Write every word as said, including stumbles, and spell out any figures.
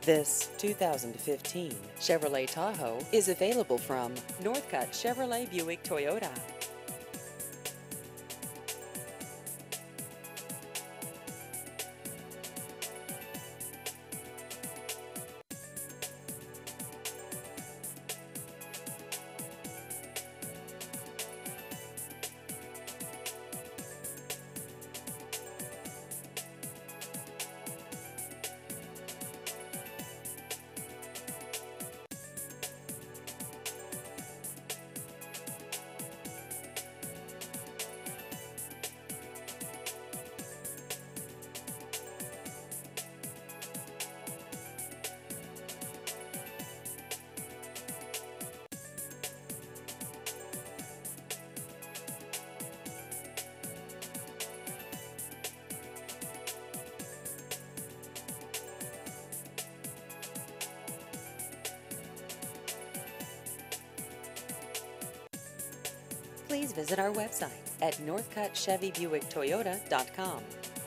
This two thousand fifteen Chevrolet Tahoe is available from Northcutt Chevrolet Buick Toyota. Please visit our website at northcutt chevy buick toyota dot com.